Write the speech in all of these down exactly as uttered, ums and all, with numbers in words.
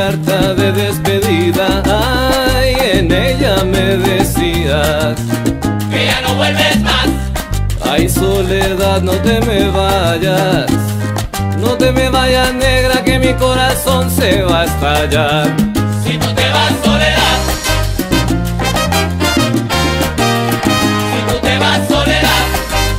carta de despedida. Ay, en ella me decías que ya no vuelves más. Ay, soledad, no te me vayas, no te me vayas, negra, que mi corazón se va a estallar. Si tú te vas, soledad, si tú te vas, soledad.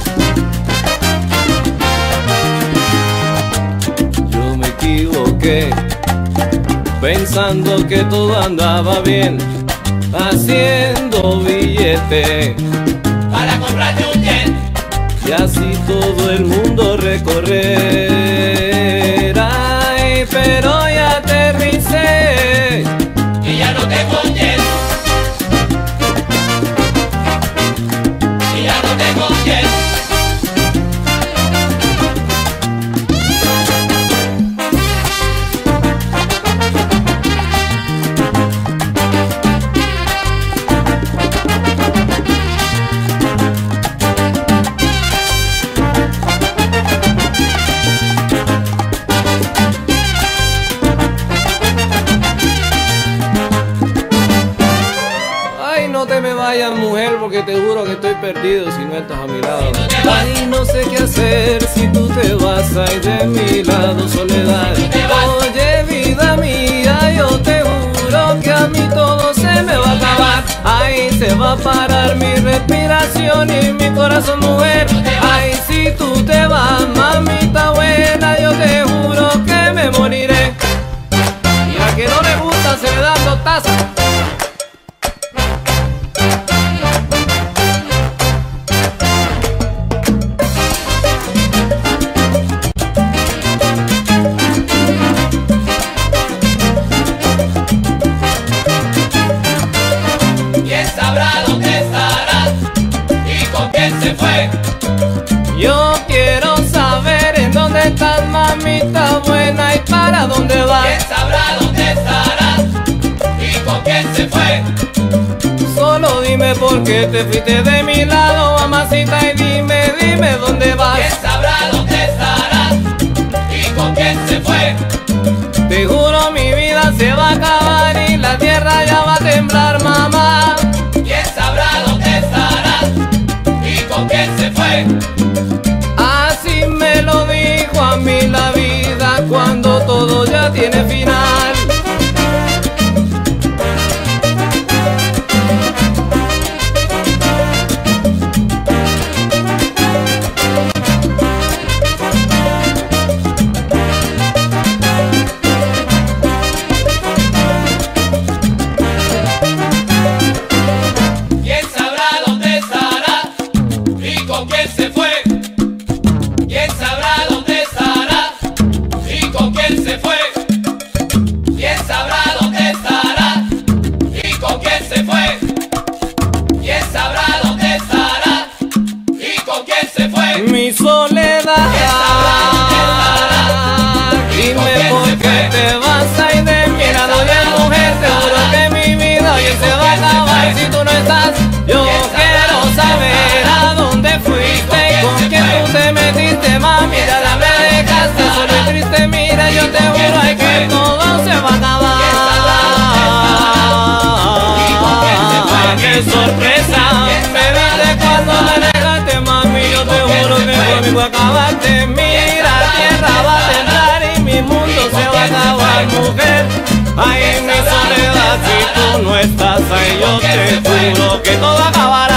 Yo me equivoqué pensando que todo andaba bien, haciendo billete para comprarte un jet y así todo el mundo recorrer. Ay, pero ya aterricé y ya no tengo jet, y ya no tengo jet. No te me vayas, mujer, porque te juro que estoy perdido si no estás a mi lado. Ay, no sé qué hacer si tú te vas, ay, de mi lado, soledad. Oye, vida mía, yo te juro que a mí todo se me va a acabar. Ay, se va a parar mi respiración y mi corazón, mujer. Ay, si tú te vas, mamita buena, yo te juro que me moriré. Y a que no le gusta se le dan dos tazas. Yo quiero saber en dónde estás, mamita buena, y para dónde vas. ¿Quién sabrá dónde estarás y con quién se fue? Solo dime por qué te fuiste de mi lado, mamacita, y dime, dime dónde vas. ¿Quién sabrá dónde estarás y con quién se fue? Te juro mi vida se va a acabar y la tierra ya va a temblar, mamá. ¿Quién sabrá dónde estarás y con quién se fue? Así me lo dijo a mí la vida cuando todo ya tiene final. ¿Quién sabrá dónde estarás y con quién se fue? ¿Quién sabrá dónde estarás y con quién se fue? ¿Quién sabrá dónde estarás y con quién se fue? ¿Quién sabrá dónde estarás y con quién se fue? Mi soledad, dime por qué te vas a ir de mi lado, ya mujer, te juro que mi vida hoy se va a acabar si tú no estás. Yo quiero saber a dónde fuiste y con quién tú te metiste, mami, ya me dejaste solo y triste, mira, yo te juro ay, que todo se va a acabar. ¡Qué sorpresa! Me viste cuando me dejaste, mami, yo te juro que conmigo acabaste. Mira, tierra va a temblar y mi mundo se va a acabar, mujer. Ay, mi soledad, si tú no estás ahí, yo te juro que todo acabará.